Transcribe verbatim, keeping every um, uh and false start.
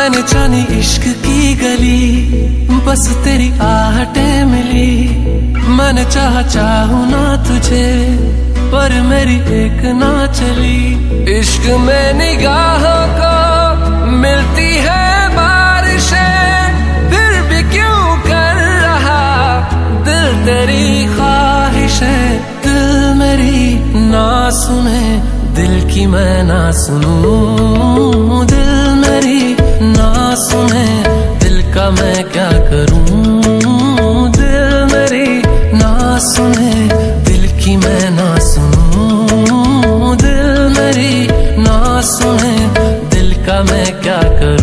मैंने जानी इश्क की गली, बस तेरी आहटें मिली। मैंने चाहा चाहूं ना तुझे, पर मेरी एक ना चली। इश्क में निगाहों को मिलती है बारिशें, फिर भी क्यों कर रहा दिल तेरी ख्वाहिशें। दिल मेरी ना सुने, दिल की मैं ना सुनूं। दिल मेरी ना सुने, दिल का मैं क्या करूं। दिल मेरी ना सुने, दिल की मैं ना सुनूं। दिल मेरी ना सुने, दिल का मैं क्या करूं।